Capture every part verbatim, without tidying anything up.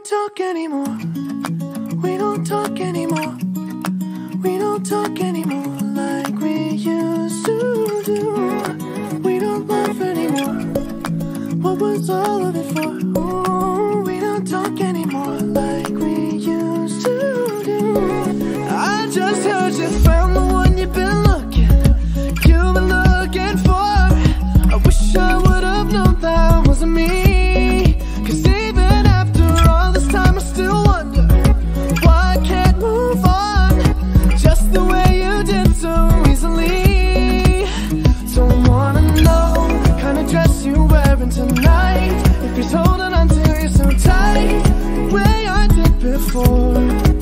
don't talk anymore. We don't talk anymore. We don't talk anymore like we used to do. We don't laugh anymore. What was all of it for? Ooh, we don't talk anymore like we used to do. I just heard you found the one you've been looking, you've been looking for. I wish I would have known that wasn't me. Cause even after all this time I still wonder why I can't move on just the way you did so easily. Don't wanna know the kind of dress you're wearing tonight, if he's holding on to you so tight the way I did before.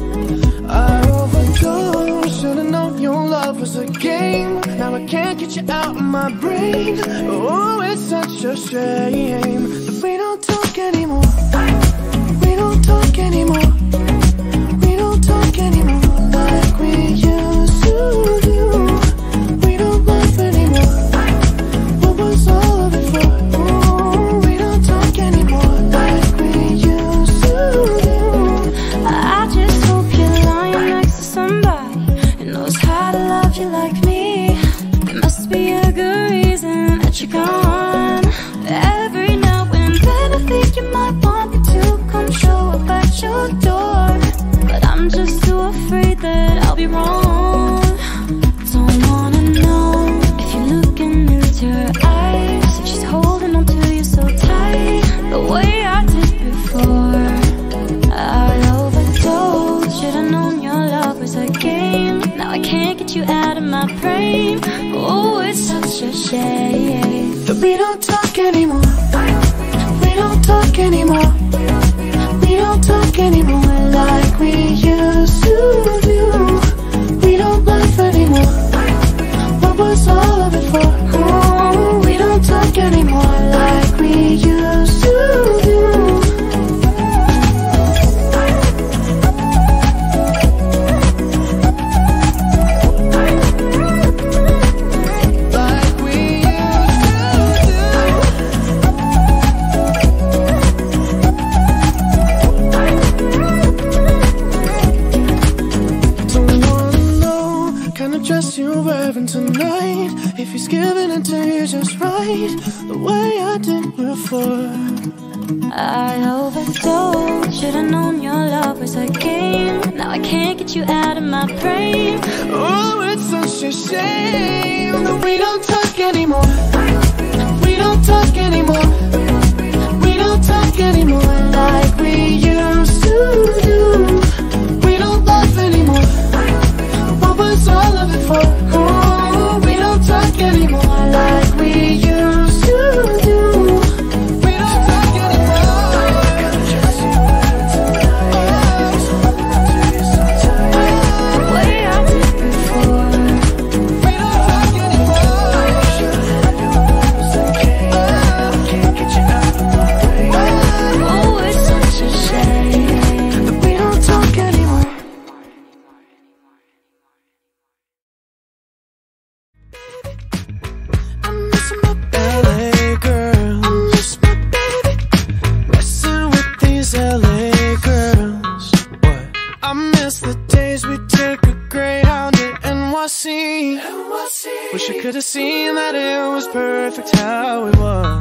I overdosed, should've known your love was a game. Now I can't get you out of my brain. Oh, it's such a shame that we don't talk anymore. We don't talk anymore. We don't talk anymore like we used to do. We don't laugh anymore. What was all of it for? Oh, we don't talk anymore like we used to do. I just hope you're lying next to somebody who knows how to love you like me. There must be a good reason that you're gone. Every now and then I think you might want me to come show up at your door, but I'm just too afraid that I'll be wrong. Don't wanna know if you're looking into her eyes, if she's holding on to you so tight the way I did before. I overdosed, should've known your love was a game. Now I can't get you out of my brain. Oh, it's such a shame that we don't talk anymore. We don't talk anymore. We don't talk anymore like we used to do. We don't laugh anymore. What was all of it for? Oh, we don't talk anymore like we used to do. Dress you're wearing tonight, if he's giving it to you just right the way I did before. I overdosed, should've known your love was a game. Now I can't get you out of my brain. Oh, it's such a shame that we don't talk anymore. We don't talk anymore. We don't talk anymore like we used to do. We don't laugh anymore. What was all of it for? Oh, we don't talk anymore like we used to do. We don't talk anymore. The way I did before. We don't talk anymore. Can't get you out of my brain. Oh, it's such a shame that we don't talk anymore. Wish I could have seen that it was perfect how it was.